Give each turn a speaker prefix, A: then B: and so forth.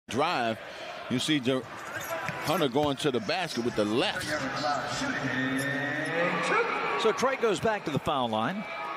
A: drive. You see Hunter going to the basket with the left.
B: So Troy goes back to the foul line.